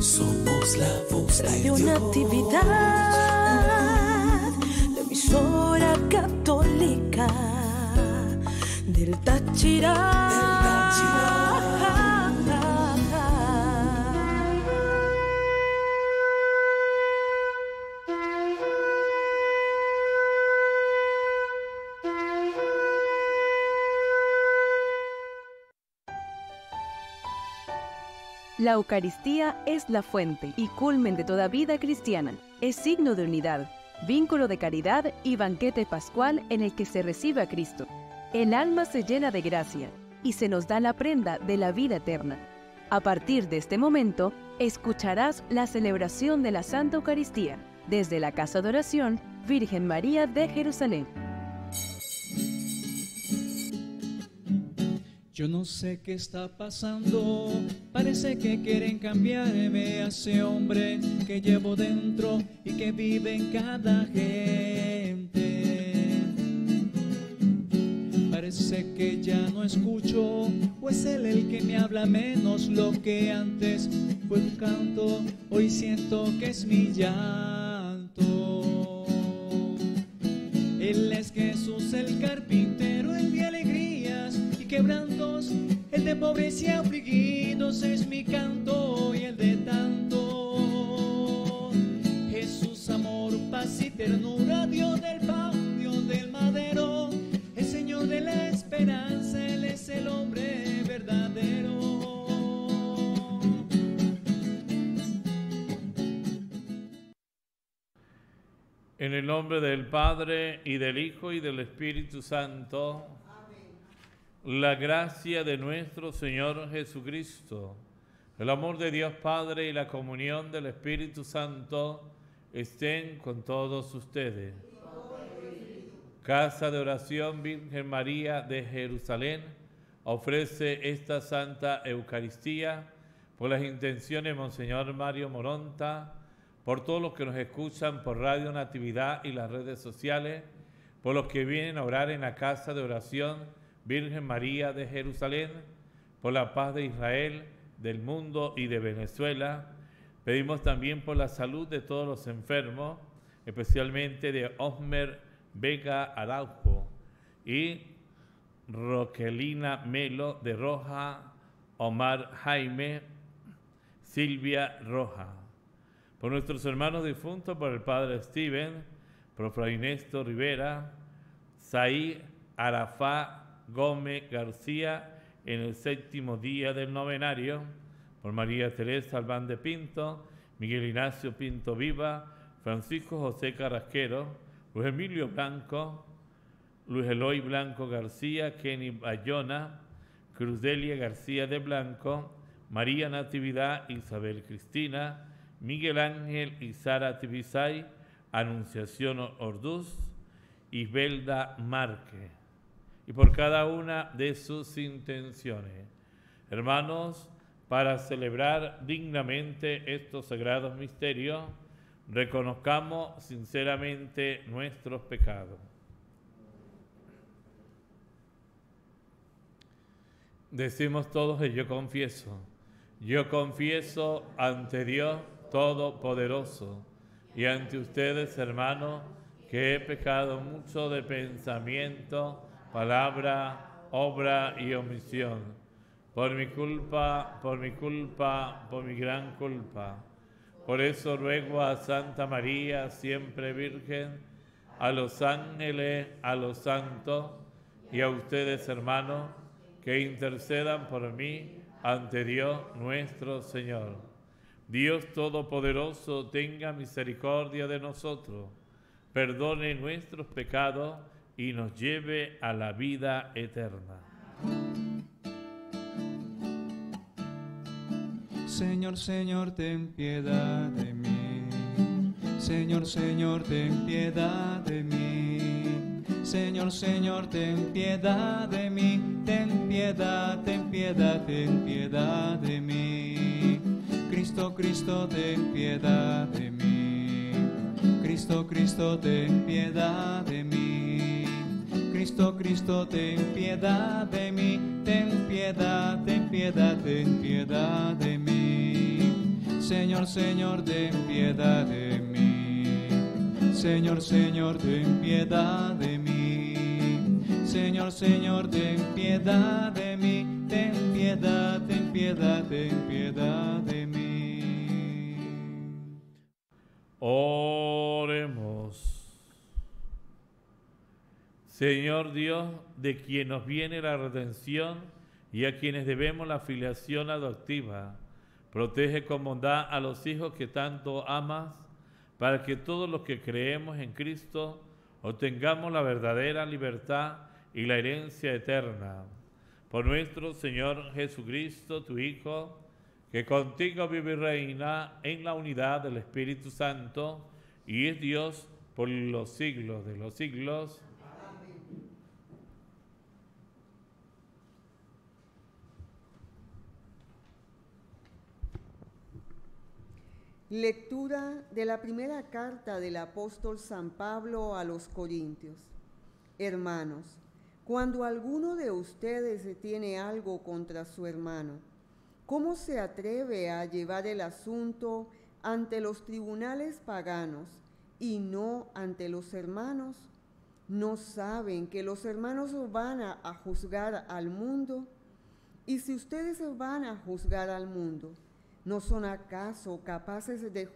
Somos la voz Radio Natividad, la emisora católica del Táchira. La Eucaristía es la fuente y culmen de toda vida cristiana. Es signo de unidad, vínculo de caridad y banquete pascual en el que se recibe a Cristo. El alma se llena de gracia y se nos da la prenda de la vida eterna. A partir de este momento, escucharás la celebración de la Santa Eucaristía desde la Casa de Oración Virgen María de Jerusalén. Yo no sé qué está pasando, parece que quieren cambiarme a ese hombre que llevo dentro y que vive en cada gente. Parece que ya no escucho, o es él el que me habla menos. Lo que antes fue un canto, hoy siento que es mi llanto. Él es Jesús el carpintero, el de alegrías y quebrantos, el de pobres y afligidos es mi canto y el de tanto. Jesús, amor, paz y ternura, Dios del pan, Dios del madero, el Señor de la esperanza, Él es el hombre verdadero. En el nombre del Padre, y del Hijo, y del Espíritu Santo. La gracia de nuestro Señor Jesucristo, el amor de Dios Padre y la comunión del Espíritu Santo estén con todos ustedes. Casa de Oración Virgen María de Jerusalén ofrece esta Santa Eucaristía por las intenciones de Monseñor Mario Moronta, por todos los que nos escuchan por Radio Natividad y las redes sociales, por los que vienen a orar en la Casa de Oración Virgen María de Jerusalén, por la paz de Israel, del mundo y de Venezuela. Pedimos también por la salud de todos los enfermos, especialmente de Osmer Vega Araujo y Roquelina Melo de Roja, Omar Jaime, Silvia Roja. Por nuestros hermanos difuntos, por el Padre Steven, por Fray Néstor Rivera, Saí Arafá Gómez García en el 7º día del novenario, por María Teresa Albán de Pinto, Miguel Ignacio Pinto Viva, Francisco José Carrasquero, Luis Emilio Blanco, Luis Eloy Blanco García, Kenny Bayona, Cruzdelia García de Blanco, María Natividad Isabel Cristina, Miguel Ángel y Sara Tibisay, Anunciación Orduz, Isbelda Márquez, y por cada una de sus intenciones. Hermanos, para celebrar dignamente estos sagrados misterios, reconozcamos sinceramente nuestros pecados. Decimos todos que yo confieso ante Dios Todopoderoso y ante ustedes, hermanos, que he pecado mucho de pensamiento, palabra, obra y omisión, por mi culpa, por mi gran culpa. Por eso ruego a Santa María, siempre Virgen, a los ángeles, a los santos y a ustedes, hermanos, que intercedan por mí ante Dios nuestro Señor. Dios Todopoderoso tenga misericordia de nosotros, perdone nuestros pecados y nos lleve a la vida eterna. Señor, Señor, ten piedad de mí. Señor, Señor, ten piedad de mí. Señor, Señor, ten piedad de mí. Ten piedad, ten piedad, ten piedad de mí. Cristo, Cristo, ten piedad de mí. Cristo, Cristo, ten piedad de mí. Cristo, Cristo, ten piedad de mí. Ten piedad, ten piedad, ten piedad de mí. Señor, Señor, ten piedad de mí. Señor, Señor, ten piedad de mí. Señor, Señor, ten piedad de mí. Ten piedad, ten piedad, ten piedad de mí. Oremos. Señor Dios, de quien nos viene la redención y a quienes debemos la filiación adoptiva, protege con bondad a los hijos que tanto amas, para que todos los que creemos en Cristo obtengamos la verdadera libertad y la herencia eterna. Por nuestro Señor Jesucristo, tu Hijo, que contigo vive y reina en la unidad del Espíritu Santo, y es Dios por los siglos de los siglos. Lectura de la primera carta del apóstol San Pablo a los Corintios. Hermanos, cuando alguno de ustedes tiene algo contra su hermano, ¿cómo se atreve a llevar el asunto ante los tribunales paganos y no ante los hermanos? ¿No saben que los hermanos van a juzgar al mundo? Y si ustedes van a juzgar al mundo, ¿no son acaso capaces de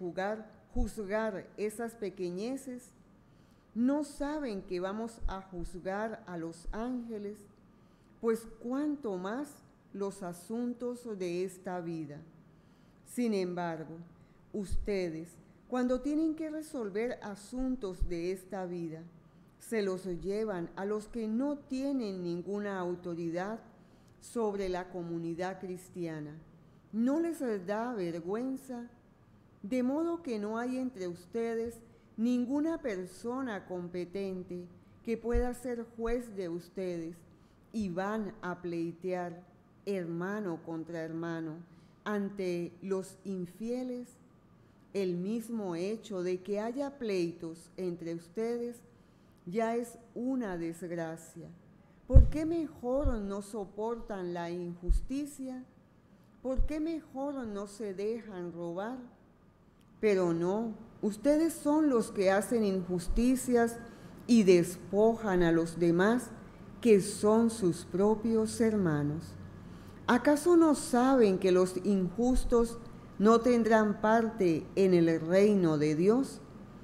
juzgar esas pequeñeces? ¿No saben que vamos a juzgar a los ángeles? Pues cuánto más los asuntos de esta vida. Sin embargo, ustedes, cuando tienen que resolver asuntos de esta vida, se los llevan a los que no tienen ninguna autoridad sobre la comunidad cristiana. ¿No les da vergüenza? De modo que no hay entre ustedes ninguna persona competente que pueda ser juez de ustedes, y van a pleitear hermano contra hermano ante los infieles. El mismo hecho de que haya pleitos entre ustedes ya es una desgracia. ¿Por qué mejor no soportan la injusticia? ¿Por qué mejor no se dejan robar? Pero no, ustedes son los que hacen injusticias y despojan a los demás, que son sus propios hermanos. ¿Acaso no saben que los injustos no tendrán parte en el reino de Dios?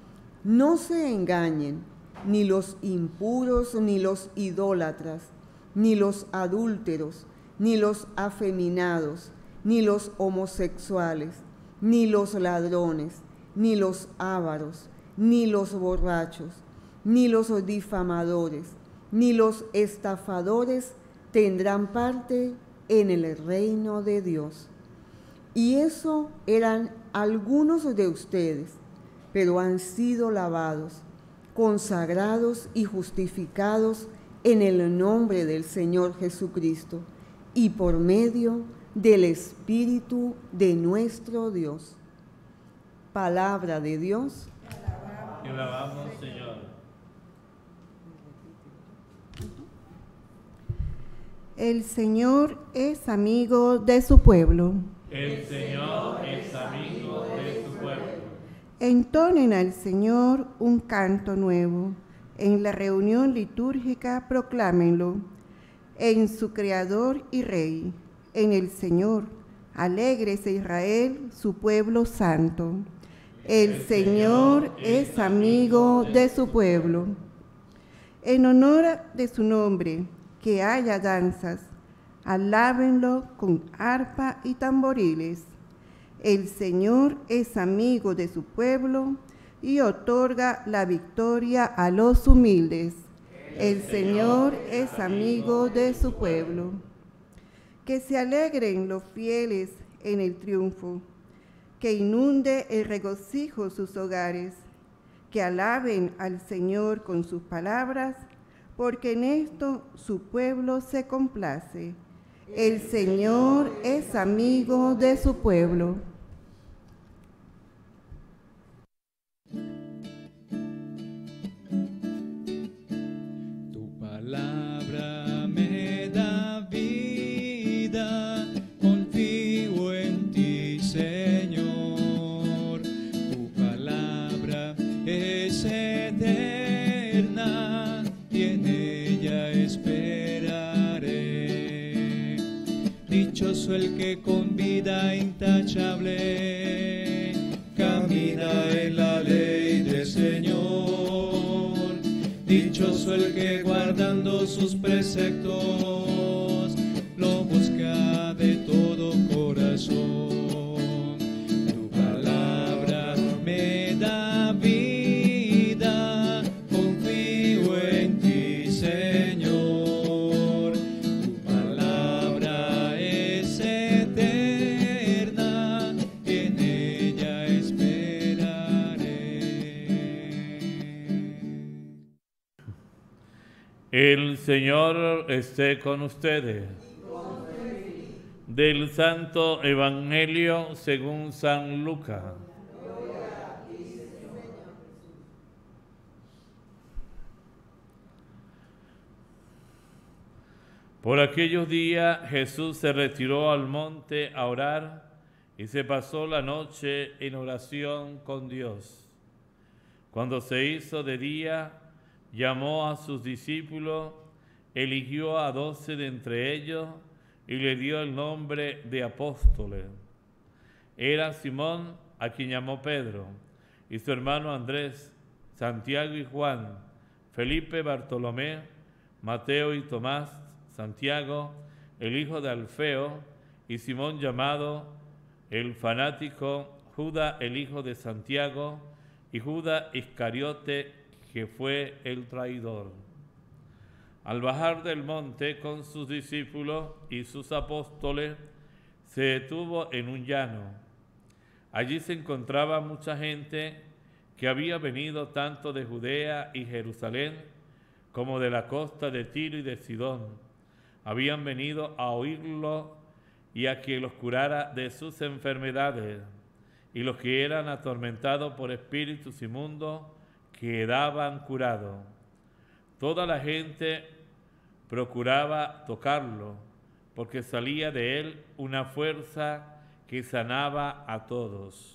No se engañen, ni los impuros, ni los idólatras, ni los adúlteros, ni los afeminados, ni los homosexuales, ni los ladrones, ni los ávaros, ni los borrachos, ni los difamadores, ni los estafadores tendrán parte en el reino de Dios. Y eso eran algunos de ustedes, pero han sido lavados, consagrados y justificados en el nombre del Señor Jesucristo y por medio del Espíritu de nuestro Dios. Palabra de Dios. Te alabamos, Señor. El Señor es amigo de su pueblo. El Señor es amigo de su pueblo. Entonen al Señor un canto nuevo. En la reunión litúrgica proclámenlo. En su Creador y Rey, en el Señor, alégrese Israel, su pueblo santo. El Señor es amigo de su pueblo. En honor de su nombre, que haya danzas, alábenlo con arpa y tamboriles. El Señor es amigo de su pueblo y otorga la victoria a los humildes. El Señor es amigo de su pueblo. Que se alegren los fieles en el triunfo, que inunde el regocijo sus hogares, que alaben al Señor con sus palabras, porque en esto su pueblo se complace. El Señor es amigo de su pueblo. Tu palabra me da vida, confío en ti, Señor. Dichoso el que con vida intachable camina en la ley del Señor. Dichoso el que guardando sus preceptos lo busca de todo corazón. Tu palabra me da vida, confío en ti, Señor. Tu palabra es eterna, en ella esperaré. El Señor esté con ustedes. Del Santo Evangelio según San Lucas. Por aquellos días Jesús se retiró al monte a orar y se pasó la noche en oración con Dios. Cuando se hizo de día, llamó a sus discípulos, eligió a 12 de entre ellos y le dio el nombre de apóstoles. Era Simón, a quien llamó Pedro, y su hermano Andrés, Santiago y Juan, Felipe, Bartolomé, Mateo y Tomás, Santiago, el hijo de Alfeo, y Simón llamado el fanático, Judas, el hijo de Santiago, y Judas Iscariote, que fue el traidor. Al bajar del monte con sus discípulos y sus apóstoles, se detuvo en un llano. Allí se encontraba mucha gente que había venido tanto de Judea y Jerusalén como de la costa de Tiro y de Sidón. Habían venido a oírlo y a que los curara de sus enfermedades, y los que eran atormentados por espíritus inmundos quedaban curados. Toda la gente procuraba tocarlo, porque salía de él una fuerza que sanaba a todos.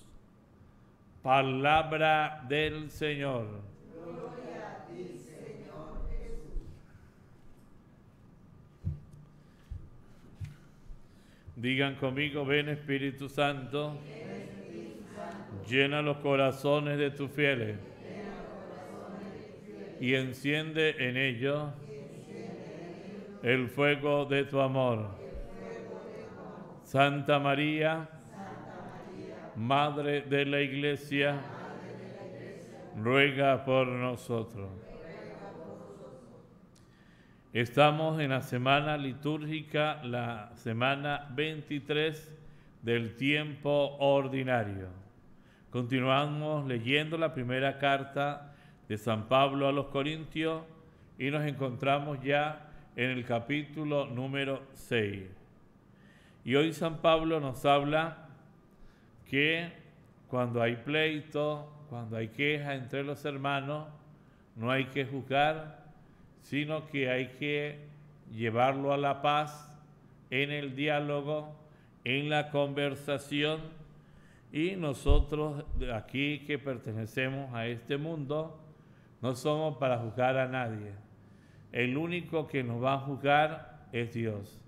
Palabra del Señor. Gloria a ti, Señor Jesús. Digan conmigo, ven Espíritu Santo, llena los corazones de tus fieles y enciende en ellos el fuego de tu amor. Santa María, Madre de la Iglesia, ruega por nosotros. Estamos en la semana litúrgica, la semana 23 del tiempo ordinario. Continuamos leyendo la primera carta de San Pablo a los Corintios y nos encontramos ya en el capítulo número 6. Y hoy San Pablo nos habla que cuando hay pleito, cuando hay queja entre los hermanos, no hay que juzgar, sino que hay que llevarlo a la paz en el diálogo, en la conversación. Y nosotros aquí que pertenecemos a este mundo, no somos para juzgar a nadie. El único que nos va a juzgar es Dios.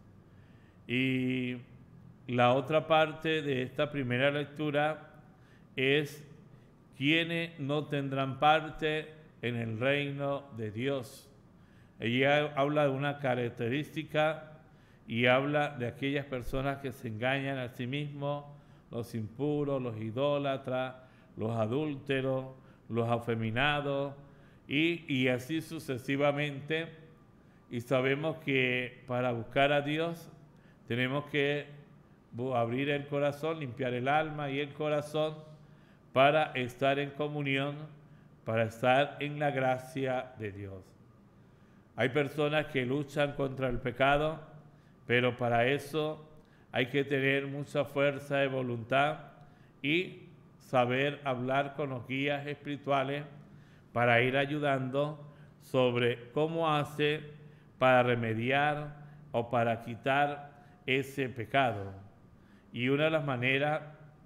Y la otra parte de esta primera lectura es quienes no tendrán parte en el reino de Dios. Ella habla de una característica y habla de aquellas personas que se engañan a sí mismos, los impuros, los idólatras, los adúlteros, los afeminados y así sucesivamente. Y sabemos que para buscar a Dios tenemos que abrir el corazón, limpiar el alma y el corazón para estar en comunión, para estar en la gracia de Dios. Hay personas que luchan contra el pecado, pero para eso hay que tener mucha fuerza de voluntad y saber hablar con los guías espirituales para ir ayudando sobre cómo hace para remediar o para quitar ese pecado. Y una de las maneras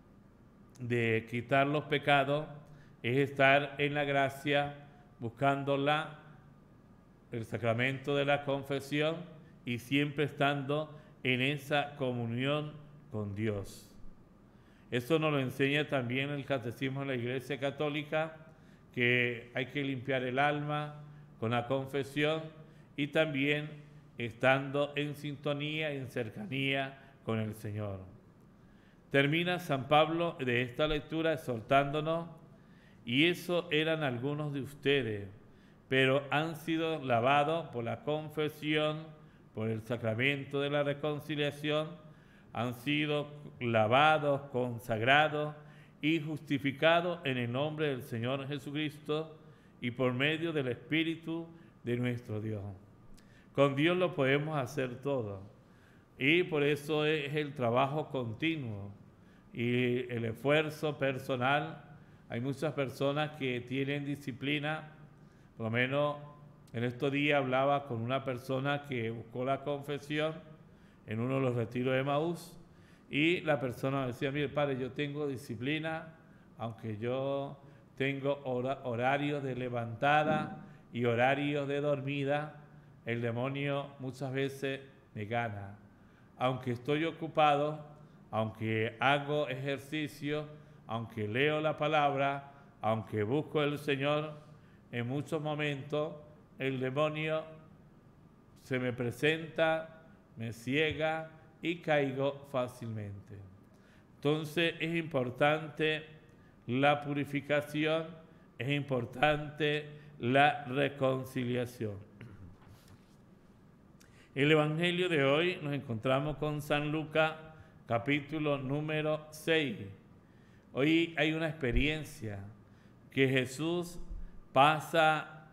de quitar los pecados es estar en la gracia, buscándola, el sacramento de la confesión y siempre estando en esa comunión con Dios. Esto nos lo enseña también el Catecismo de la Iglesia Católica, que hay que limpiar el alma con la confesión y también estando en sintonía, en cercanía con el Señor. Termina San Pablo de esta lectura exhortándonos: y eso eran algunos de ustedes, pero han sido lavados por la confesión, por el sacramento de la reconciliación, han sido lavados, consagrados y justificados en el nombre del Señor Jesucristo y por medio del Espíritu de nuestro Dios. Con Dios lo podemos hacer todo, y por eso es el trabajo continuo y el esfuerzo personal. Hay muchas personas que tienen disciplina. Por lo menos en estos días hablaba con una persona que buscó la confesión en uno de los retiros de Emaús, y la persona decía: mire, padre, yo tengo disciplina, aunque yo tengo horarios de levantada y horarios de dormida, el demonio muchas veces me gana. Aunque estoy ocupado, aunque hago ejercicio, aunque leo la palabra, aunque busco al Señor, en muchos momentos el demonio se me presenta, me ciega y caigo fácilmente. Entonces es importante la purificación, es importante la reconciliación. El Evangelio de hoy nos encontramos con San Lucas, capítulo número 6. Hoy hay una experiencia que Jesús pasa,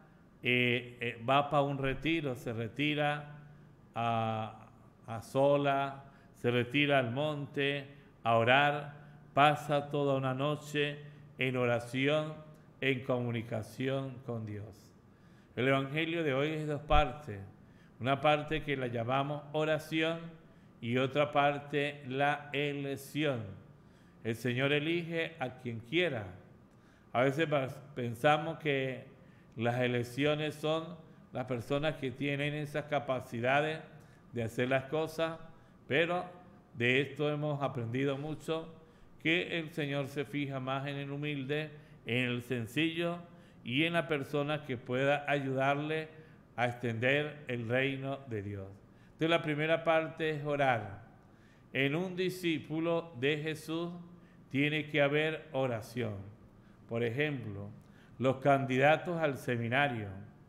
va para un retiro, se retira a sola, se retira al monte a orar, pasa toda una noche en oración, en comunicación con Dios. El Evangelio de hoy es dos partes, una parte que la llamamos oración y otra parte la elección. El Señor elige a quien quiera. A veces pensamos que las elecciones son las personas que tienen esas capacidades de hacer las cosas, pero de esto hemos aprendido mucho, que el Señor se fija más en el humilde, en el sencillo y en la persona que pueda ayudarle a extender el reino de Dios. Entonces la primera parte es orar. En un discípulo de Jesús tiene que haber oración. Por ejemplo, los candidatos al seminario,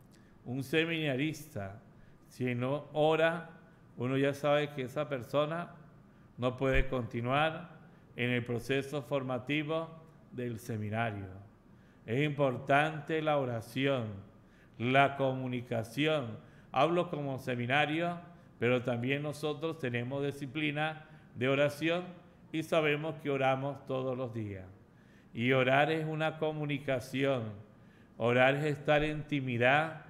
un seminarista, si no ora, uno ya sabe que esa persona no puede continuar en el proceso formativo del seminario. Es importante la oración, la comunicación. Hablo como seminario, pero también nosotros tenemos disciplina de oración y sabemos que oramos todos los días. Y orar es una comunicación, orar es estar en intimidad,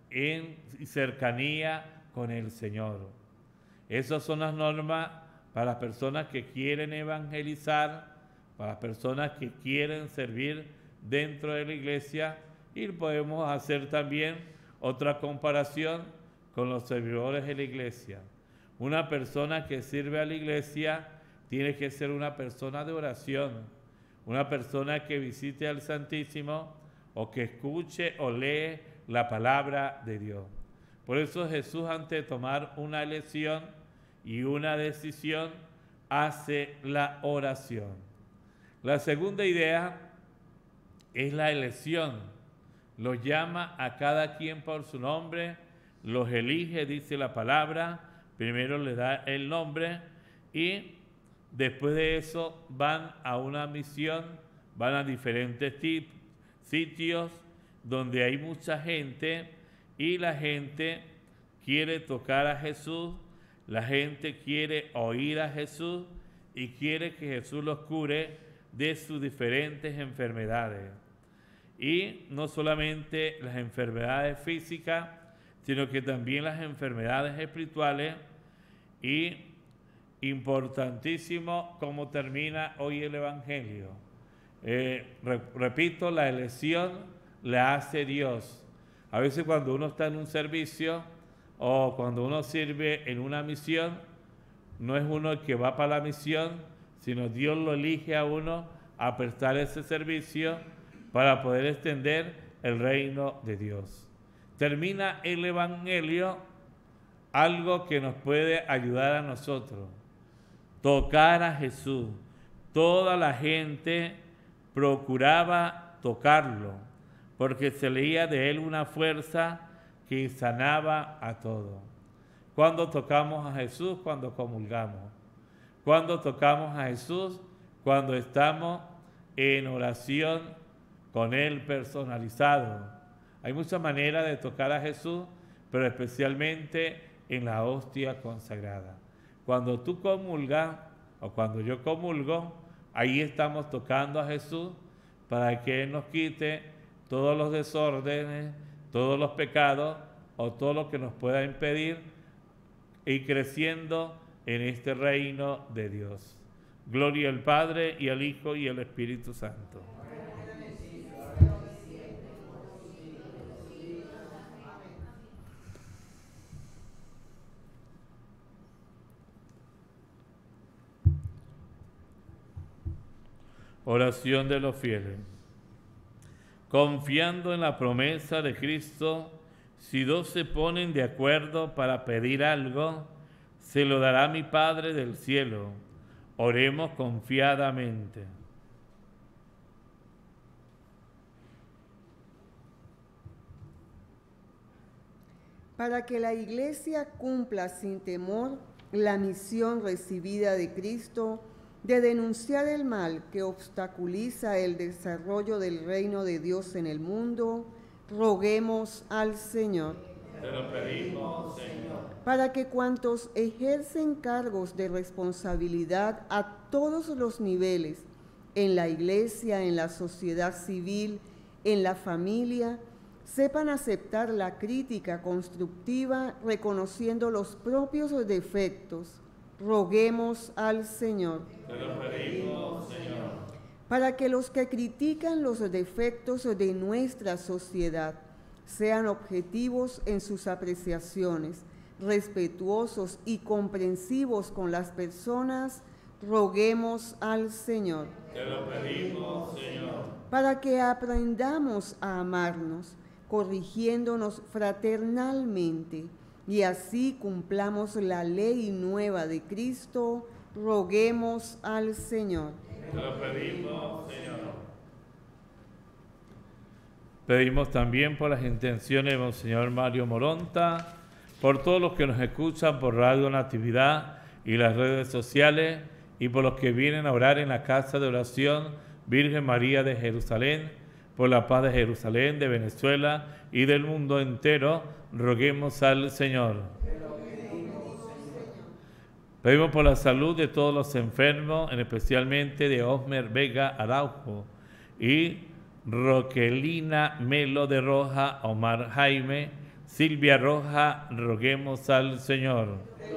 en cercanía con el Señor. Esas son las normas para las personas que quieren evangelizar, para las personas que quieren servir dentro de la iglesia, y podemos hacer también otra comparación con los servidores de la iglesia. Una persona que sirve a la iglesia tiene que ser una persona de oración, una persona que visite al Santísimo o que escuche o lee la palabra de Dios. Por eso Jesús, antes de tomar una elección y una decisión, hace la oración. La segunda idea es la elección. Los llama a cada quien por su nombre, los elige, dice la palabra, primero le da el nombre y después de eso van a una misión, van a diferentes sitios donde hay mucha gente y la gente quiere tocar a Jesús, la gente quiere oír a Jesús y quiere que Jesús los cure de sus diferentes enfermedades. Y no solamente las enfermedades físicas, sino que también las enfermedades espirituales. Y importantísimo cómo termina hoy el Evangelio. Repito, la elección la hace Dios. A veces cuando uno está en un servicio o cuando uno sirve en una misión, no es uno el que va para la misión, sino Dios lo elige a uno a prestar ese servicio para poder extender el reino de Dios. Termina el Evangelio algo que nos puede ayudar a nosotros, tocar a Jesús. Toda la gente procuraba tocarlo, porque se leía de él una fuerza que sanaba a todo. Cuando tocamos a Jesús, cuando comulgamos. Cuando tocamos a Jesús, cuando estamos en oración con Él personalizado. Hay muchas maneras de tocar a Jesús, pero especialmente en la hostia consagrada. Cuando tú comulgas, o cuando yo comulgo, ahí estamos tocando a Jesús para que Él nos quite todos los desórdenes, todos los pecados, o todo lo que nos pueda impedir ir creciendo en este reino de Dios. Gloria al Padre, y al Hijo, y al Espíritu Santo. Oración de los fieles. Confiando en la promesa de Cristo, si dos se ponen de acuerdo para pedir algo, se lo dará mi Padre del cielo. Oremos confiadamente. Para que la Iglesia cumpla sin temor la misión recibida de Cristo de denunciar el mal que obstaculiza el desarrollo del reino de Dios en el mundo, roguemos al Señor. Te lo pedimos, Señor. Para que cuantos ejercen cargos de responsabilidad a todos los niveles, en la Iglesia, en la sociedad civil, en la familia, sepan aceptar la crítica constructiva reconociendo los propios defectos, roguemos al Señor. Te lo pedimos, Señor. Para que los que critican los defectos de nuestra sociedad sean objetivos en sus apreciaciones, respetuosos y comprensivos con las personas, roguemos al Señor. Te lo pedimos, Señor. Para que aprendamos a amarnos, corrigiéndonos fraternalmente, y así cumplamos la ley nueva de Cristo, roguemos al Señor. Te lo pedimos, Señor. Pedimos también por las intenciones de Monseñor Mario Moronta, por todos los que nos escuchan por Radio Natividad y las redes sociales, y por los que vienen a orar en la casa de oración Virgen María de Jerusalén, por la paz de Jerusalén, de Venezuela y del mundo entero, roguemos al Señor. Pedimos por la salud de todos los enfermos, especialmente de Osmer Vega Araujo y Roquelina Melo de Roja, Omar Jaime, Silvia Roja, roguemos al Señor.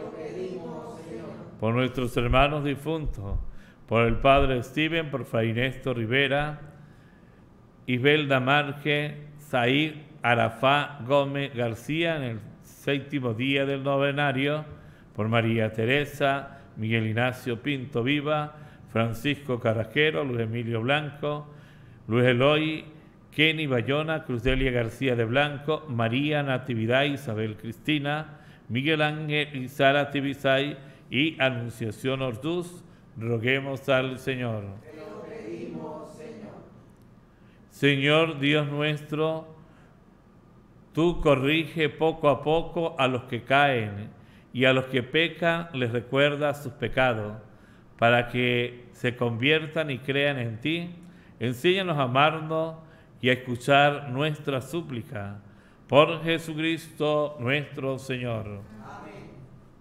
Por nuestros hermanos difuntos, por el Padre Steven, por Fray Néstor Rivera, Isbelda Marge, Said Arafá Gómez García, en el 7º día del novenario, por María Teresa, Miguel Ignacio Pinto Viva, Francisco Carrasquero, Luis Emilio Blanco, Luis Eloy, Kenny Bayona, Cruzdelia García de Blanco, María Natividad, Isabel Cristina, Miguel Ángel y Sara Tibisay y Anunciación Orduz, roguemos al Señor. Te lo pedimos, Señor. Señor Dios nuestro, tú corrige poco a poco a los que caen, y a los que pecan les recuerdas sus pecados, para que se conviertan y crean en ti. Enséñanos a amarnos y a escuchar nuestra súplica. Por Jesucristo nuestro Señor. Amén.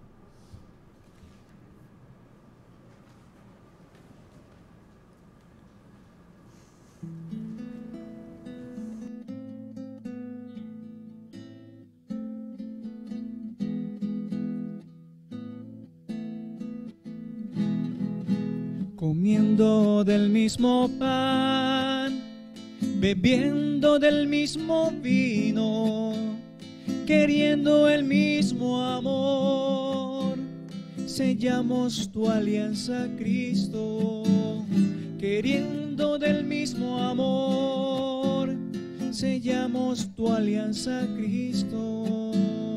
Comiendo del mismo pan, bebiendo del mismo vino, queriendo el mismo amor, sellamos tu alianza, Cristo, queriendo del mismo amor, sellamos tu alianza, Cristo.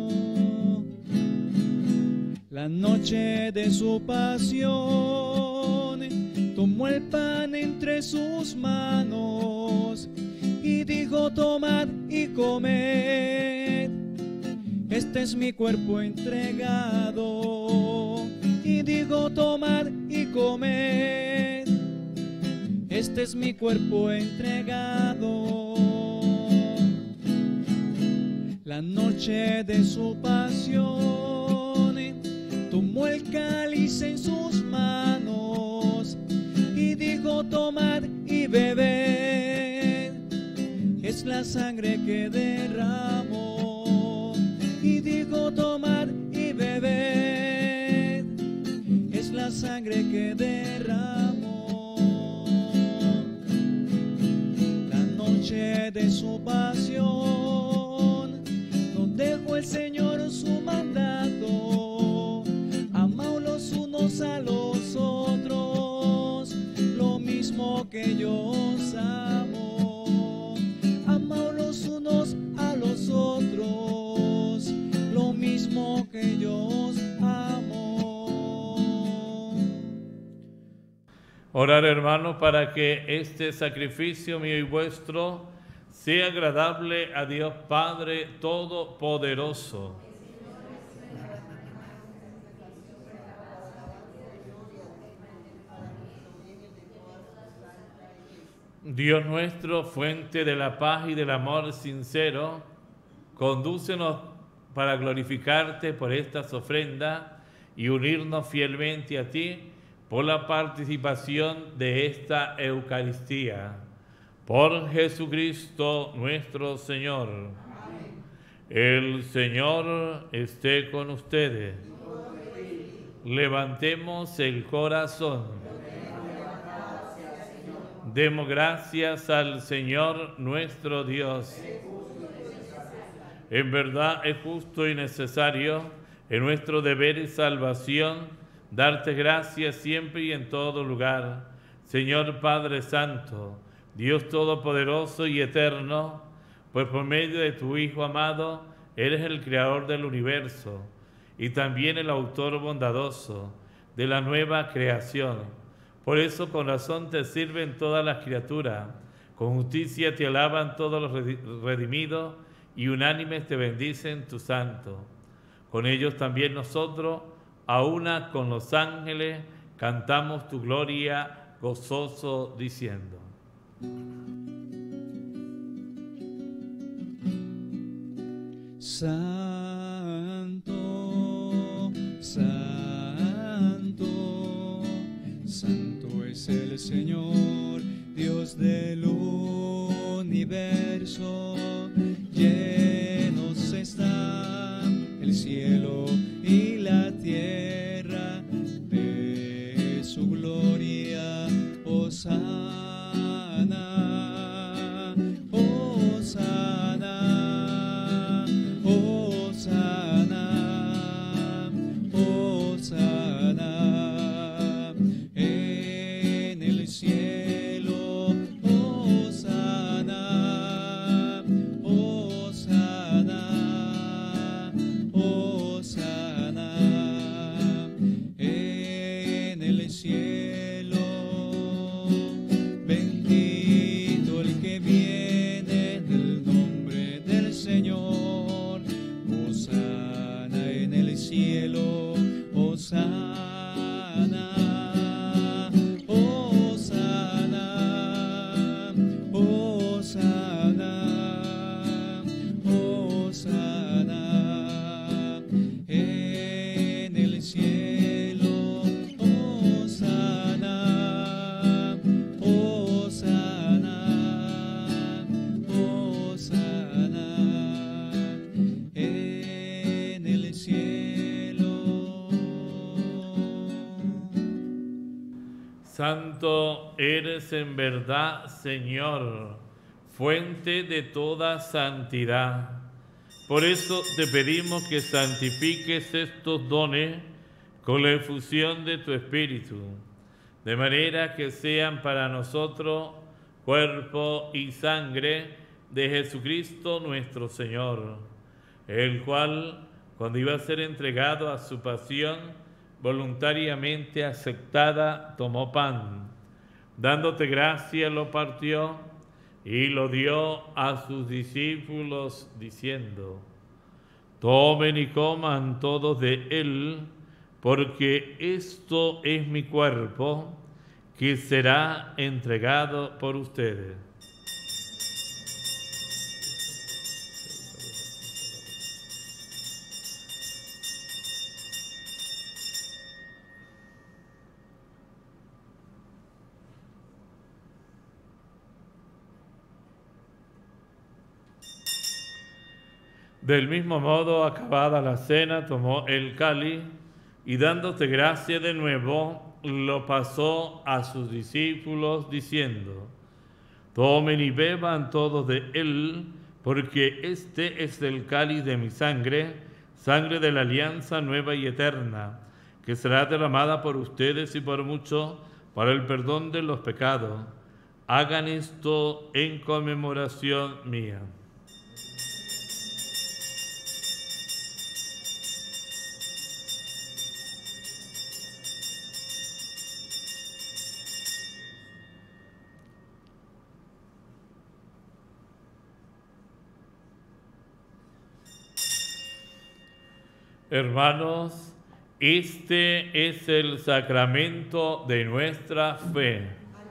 La noche de su pasión, tomó el pan entre sus manos y dijo: tomad y comed, este es mi cuerpo entregado. Y dijo: tomad y comed, este es mi cuerpo entregado. La noche de su pasión, tomó el cáliz en sus manos y dijo: tomad y bebed, es la sangre que derramó. Y dijo: tomad y bebed, es la sangre que derramó. La noche de su pasión, nos dejó el Señor su mandato: amaos los unos a los otros, lo mismo que yo os amo. Amaos los unos a los otros, lo mismo que yo os amo. Orar, hermanos, para que este sacrificio mío y vuestro sea agradable a Dios Padre Todopoderoso. Dios nuestro, fuente de la paz y del amor sincero, condúcenos para glorificarte por estas ofrendas y unirnos fielmente a ti por la participación de esta Eucaristía. Por Jesucristo nuestro Señor. Amén. El Señor esté con ustedes. Levantemos el corazón. Demos gracias al Señor nuestro Dios. En verdad es justo y necesario, en nuestro deber y salvación, darte gracias siempre y en todo lugar. Señor Padre Santo, Dios Todopoderoso y Eterno, pues por medio de tu Hijo amado, eres el Creador del universo y también el Autor bondadoso de la nueva creación. Por eso con razón te sirven todas las criaturas, con justicia te alaban todos los redimidos y unánimes te bendicen tu santo. Con ellos también nosotros, a una con los ángeles, cantamos tu gloria gozoso diciendo: Santo, santo, santo es el Señor, Dios del universo. Llenos están el cielo y la tierra de su gloria. Hosana, hosana, hosana, hosana en el cielo. Hosana, hosana, hosana en el cielo. Bendito el que viene en el nombre del Señor. Hosana en el cielo. Hosana, hosana, hosana, hosana en el cielo. Hosana, hosana, hosana en el cielo. Santo eres en verdad, Señor, fuente de toda santidad. Por eso te pedimos que santifiques estos dones con la efusión de tu Espíritu, de manera que sean para nosotros cuerpo y sangre de Jesucristo nuestro Señor, el cual, cuando iba a ser entregado a su pasión, voluntariamente aceptada, tomó pan, dándote gracia, lo partió y lo dio a sus discípulos, diciendo: tomen y coman todos de él, porque esto es mi cuerpo, que será entregado por ustedes. Del mismo modo, acabada la cena, tomó el cáliz y dándote gracia de nuevo, lo pasó a sus discípulos diciendo: tomen y beban todos de él, porque este es el cáliz de mi sangre, sangre de la alianza nueva y eterna, que será derramada por ustedes y por muchos para el perdón de los pecados. Hagan esto en conmemoración mía. Hermanos, este es el sacramento de nuestra fe.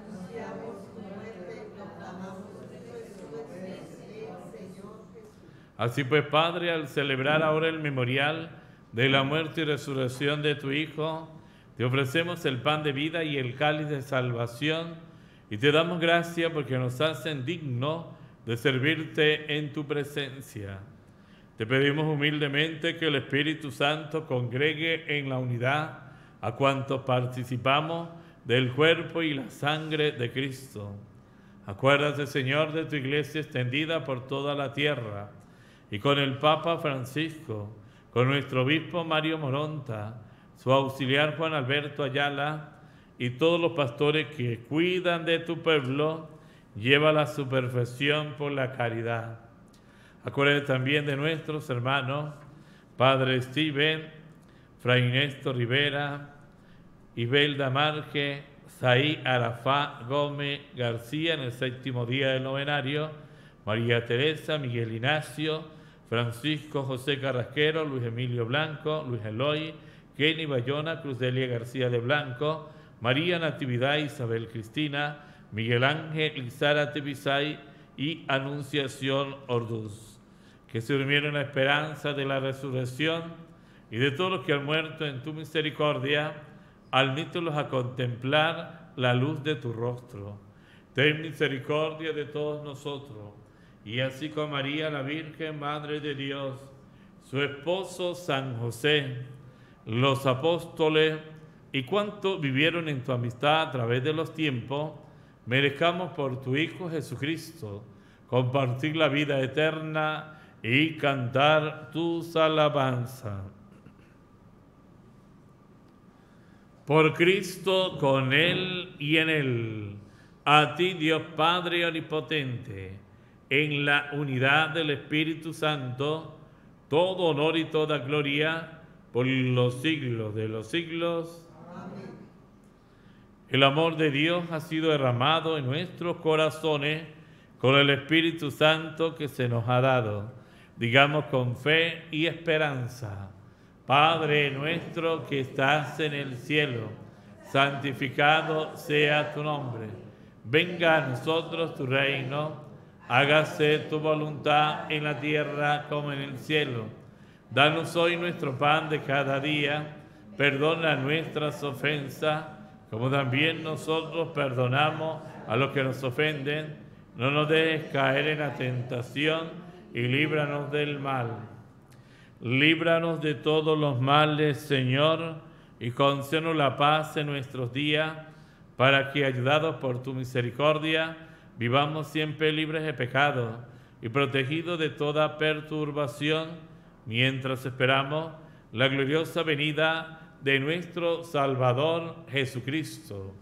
Así pues, Padre, al celebrar ahora el memorial de la muerte y resurrección de tu Hijo, te ofrecemos el pan de vida y el cáliz de salvación, y te damos gracias porque nos hacen dignos de servirte en tu presencia. Te pedimos humildemente que el Espíritu Santo congregue en la unidad a cuantos participamos del cuerpo y la sangre de Cristo. Acuérdate, Señor, de tu iglesia extendida por toda la tierra, y con el Papa Francisco, con nuestro obispo Mario Moronta, su auxiliar Juan Alberto Ayala, y todos los pastores que cuidan de tu pueblo, llévala a su perfección por la caridad. Acuérdate también de nuestros hermanos, Padre Steven, Fray Néstor Rivera, Ibelda Marge, Saí Arafá Gómez García en el 7º día del novenario, María Teresa, Miguel Ignacio, Francisco José Carrasquero, Luis Emilio Blanco, Luis Eloy, Kenny Bayona, Cruzdelia García de Blanco, María Natividad Isabel Cristina, Miguel Ángel Lizara Tebisay y Anunciación Orduz, que se durmieron en la esperanza de la resurrección, y de todos los que han muerto en tu misericordia, admítelos a contemplar la luz de tu rostro. Ten misericordia de todos nosotros, y así con María la Virgen, Madre de Dios, su esposo San José, los apóstoles y cuantos vivieron en tu amistad a través de los tiempos, merezcamos por tu Hijo Jesucristo compartir la vida eterna y cantar tus alabanzas. Por Cristo, con Él y en Él, a ti Dios Padre Omnipotente, en la unidad del Espíritu Santo, todo honor y toda gloria por los siglos de los siglos. Amén. El amor de Dios ha sido derramado en nuestros corazones con el Espíritu Santo que se nos ha dado. Digamos con fe y esperanza: Padre nuestro que estás en el cielo, santificado sea tu nombre. Venga a nosotros tu reino, hágase tu voluntad en la tierra como en el cielo. Danos hoy nuestro pan de cada día, perdona nuestras ofensas, como también nosotros perdonamos a los que nos ofenden. No nos dejes caer en la tentación y líbranos del mal. Líbranos de todos los males, Señor, y concédenos la paz en nuestros días, para que, ayudados por tu misericordia, vivamos siempre libres de pecado y protegidos de toda perturbación, mientras esperamos la gloriosa venida de nuestro Salvador Jesucristo.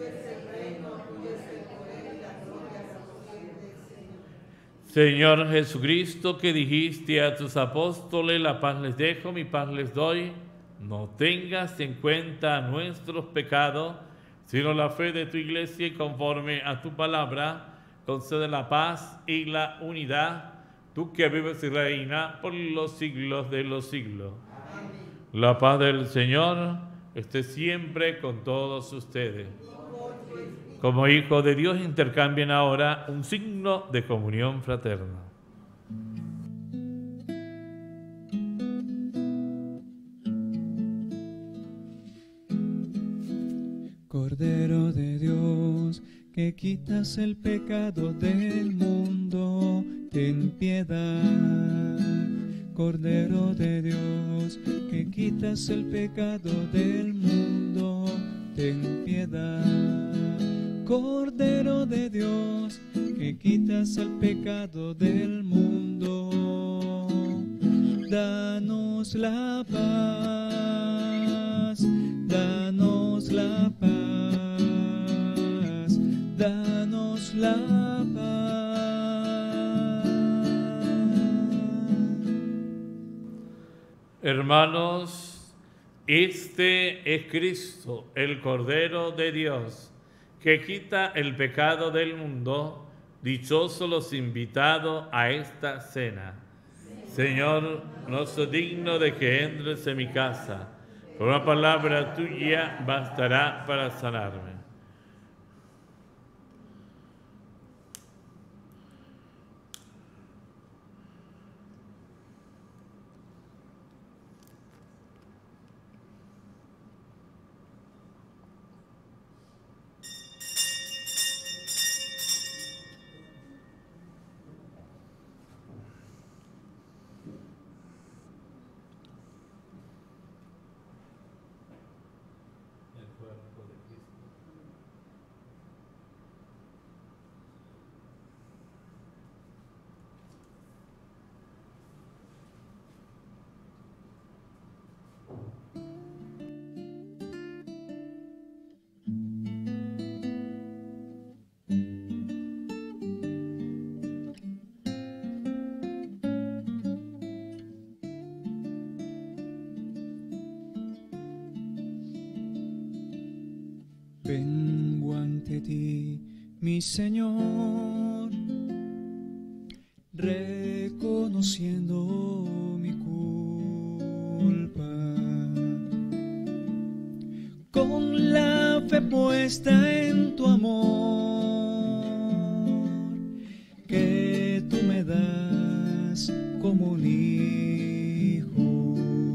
Señor Jesucristo, que dijiste a tus apóstoles, la paz les dejo, mi paz les doy, no tengas en cuenta nuestros pecados, sino la fe de tu iglesia, y conforme a tu palabra, concede la paz y la unidad, tú que vives y reinas por los siglos de los siglos. Amén. La paz del Señor esté siempre con todos ustedes. Como hijos de Dios, intercambien ahora un signo de comunión fraterna. Cordero de Dios, que quitas el pecado del mundo, ten piedad. Cordero de Dios, que quitas el pecado del mundo, ten piedad. Cordero de Dios, que quitas el pecado del mundo, danos la paz, danos la paz, danos la paz. Hermanos, este es Cristo, el Cordero de Dios, que quita el pecado del mundo. Dichosos los invitados a esta cena. Señor, no soy digno de que entres en mi casa, pero una palabra tuya bastará para sanarme. Vengo ante ti, mi Señor, reconociendo mi culpa, con la fe puesta en tu amor, que tú me das como un hijo.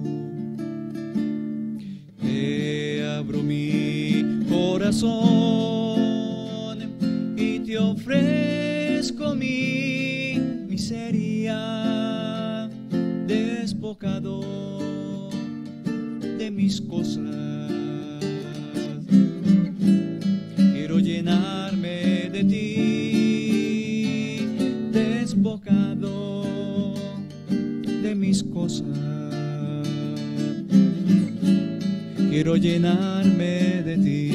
Te abro mi corazón y te ofrezco mi miseria, despojado de mis cosas. Quiero llenarme de ti, despojado de mis cosas. Quiero llenarme de ti.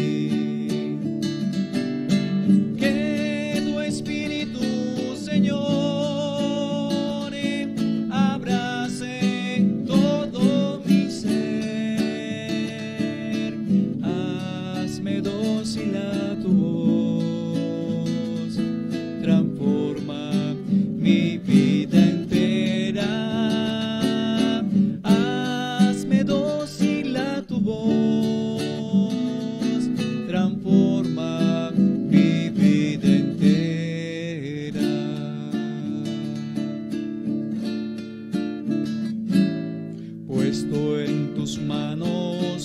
Que tu Espíritu, Señor, abrace todo mi ser. Hazme dócil a tu voz, transforma mi vida entera. Hazme dócil a tu voz, transforma mi vida entera. Puesto en tus manos,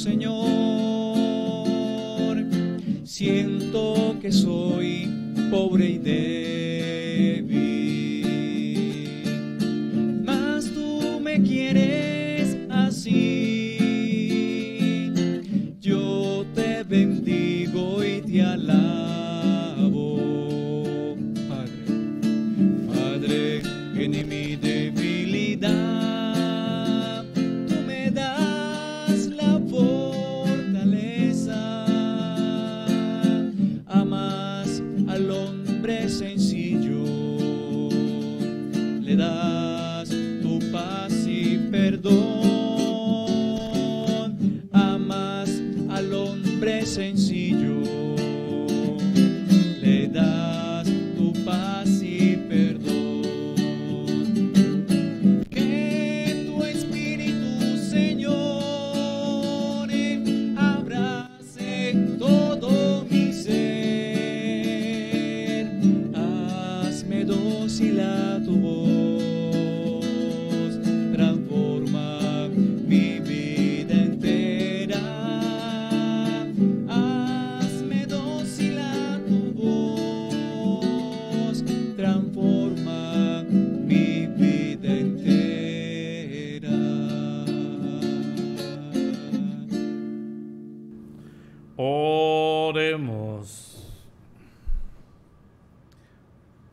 Señor, siento que soy pobre y débil, mas tú me quieres así. Yo te bendigo y te alabo, Padre. Padre, en mi debilidad tú me das la voz.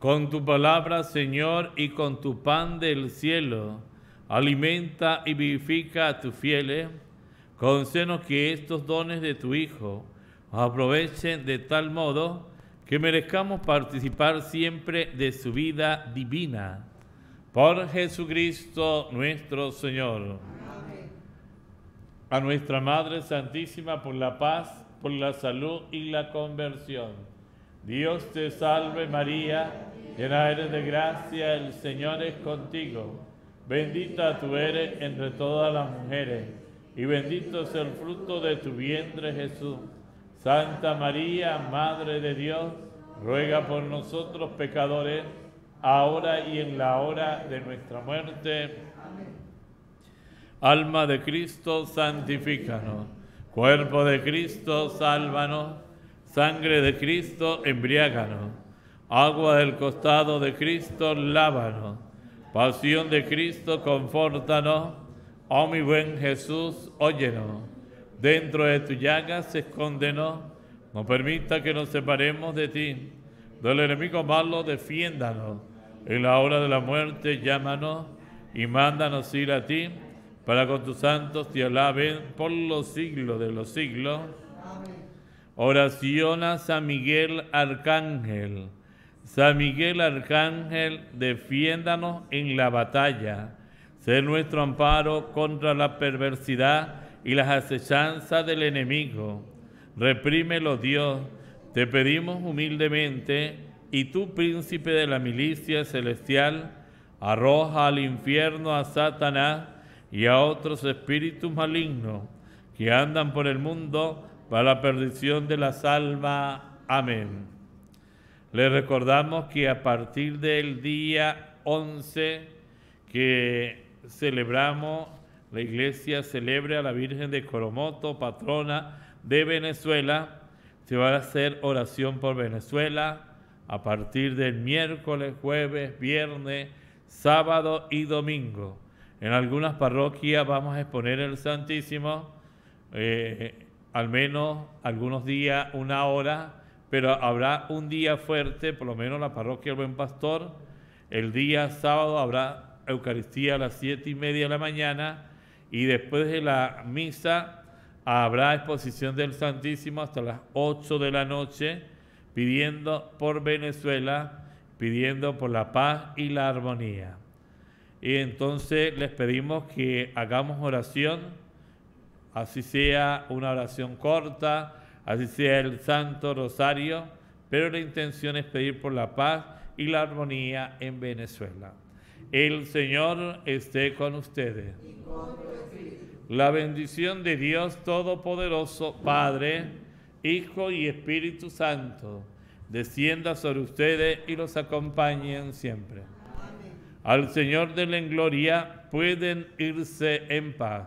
Con tu palabra, Señor, y con tu pan del cielo, alimenta y vivifica a tus fieles. Concédenos que estos dones de tu Hijo aprovechen de tal modo que merezcamos participar siempre de su vida divina. Por Jesucristo nuestro Señor. Amén. A nuestra Madre Santísima, por la paz, por la salud y la conversión. Dios te salve María, llena eres de gracia, el Señor es contigo. Bendita tú eres entre todas las mujeres, y bendito es el fruto de tu vientre Jesús. Santa María, Madre de Dios, ruega por nosotros pecadores, ahora y en la hora de nuestra muerte. Amén. Alma de Cristo, santifícanos. Cuerpo de Cristo, sálvanos. Sangre de Cristo, embriáganos. Agua del costado de Cristo, lávanos. Pasión de Cristo, confórtanos. Oh mi buen Jesús, óyenos. Dentro de tu llagas, escóndenos. No permita que nos separemos de ti. Del enemigo malo, defiéndanos. En la hora de la muerte, llámanos y mándanos ir a ti, para con tus santos te alaben por los siglos de los siglos. Amén. Oración a San Miguel Arcángel. San Miguel Arcángel, defiéndanos en la batalla. Sé nuestro amparo contra la perversidad y las acechanzas del enemigo. Reprímelo, Dios, te pedimos humildemente, y tú, príncipe de la milicia celestial, arroja al infierno a Satanás y a otros espíritus malignos que andan por el mundo para la perdición de las almas. Amén. Les recordamos que a partir del día 11 que celebramos, la Iglesia celebra a la Virgen de Coromoto, patrona de Venezuela. Se va a hacer oración por Venezuela a partir del miércoles, jueves, viernes, sábado y domingo. En algunas parroquias vamos a exponer el Santísimo, al menos algunos días, 1 hora, pero habrá un día fuerte, por lo menos la parroquia del Buen Pastor. El día sábado habrá Eucaristía a las 7:30 de la mañana, y después de la misa habrá exposición del Santísimo hasta las 8 de la noche, pidiendo por Venezuela, pidiendo por la paz y la armonía. Y entonces les pedimos que hagamos oración, así sea una oración corta, así sea el Santo Rosario, pero la intención es pedir por la paz y la armonía en Venezuela. El Señor esté con ustedes. La bendición de Dios Todopoderoso, Padre, Hijo y Espíritu Santo, descienda sobre ustedes y los acompañen siempre. Amén. Al Señor denle en gloria, pueden irse en paz.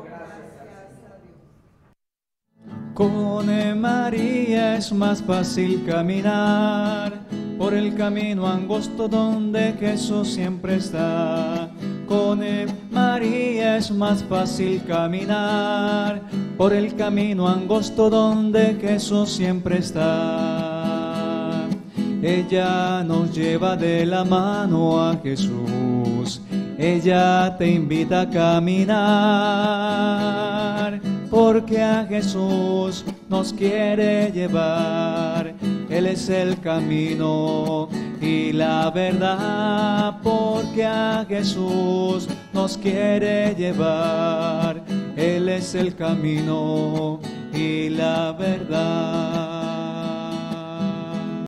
Con María es más fácil caminar por el camino angosto donde Jesús siempre está. Con María es más fácil caminar por el camino angosto donde Jesús siempre está. Ella nos lleva de la mano a Jesús, ella te invita a caminar, porque a Jesús nos quiere llevar. Él es el camino y la verdad, porque a Jesús nos quiere llevar. Él es el camino y la verdad.